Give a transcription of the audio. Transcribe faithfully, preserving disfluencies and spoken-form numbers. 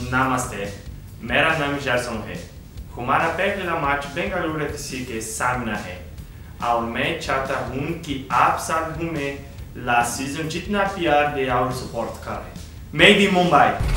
नमस्ते, मेरा नाम जर्सन है। हमारा पहला मैच बेंगलुरु एफ सी के सामना है और मैं चाहता हूँ कि आप सब हमें लास्ट सीजन जितना प्यार दे और सपोर्ट करें। मैं भी मुंबई।